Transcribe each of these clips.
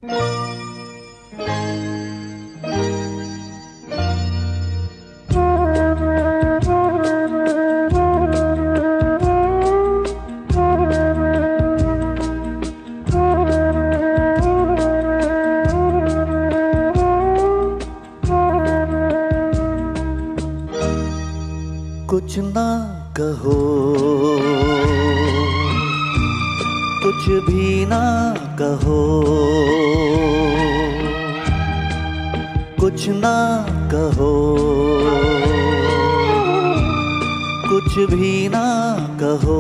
कुछ ना कहो, कुछ भी ना कहो, कुछ ना कहो, कुछ भी ना कहो।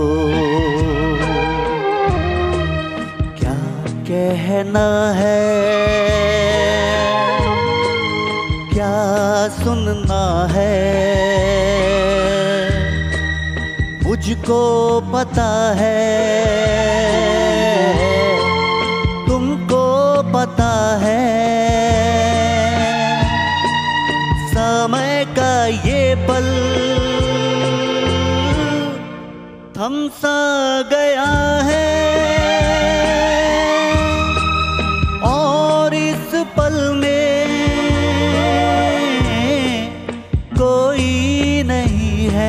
क्या कहना है, क्या सुनना है, मुझको पता है, तुमको पता है। समय का ये पल थम सा गया है, और इस पल में कोई नहीं है।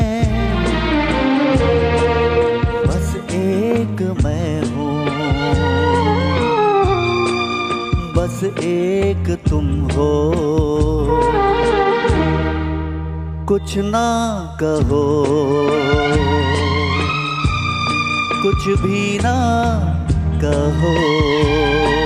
बस एक मैं हूँ, बस एक तुम हो। कुछ ना कहो, कुछ भी ना कहो।